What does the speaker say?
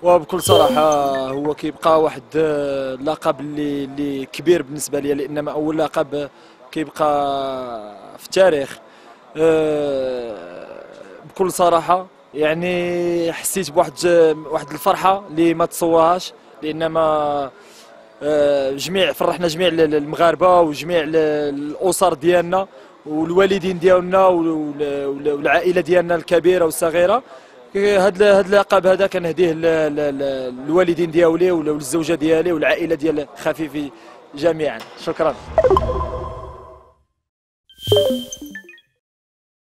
وبكل صراحة هو كيبقى واحد اللقب اللي كبير بالنسبة لي، لأن ما أول لقب كيبقى في التاريخ. بكل صراحة يعني حسيت بواحد الفرحة اللي ما تصورهاش، لأن ما فرحنا جميع المغاربة وجميع الأسر ديالنا والوالدين ديالنا والعائلة ديالنا الكبيرة والصغيرة. هاد اللقب هذا كنهديه للوالدين ديالي والزوجة ديالي والعائلة ديال خفيفي جميعا. شكرا.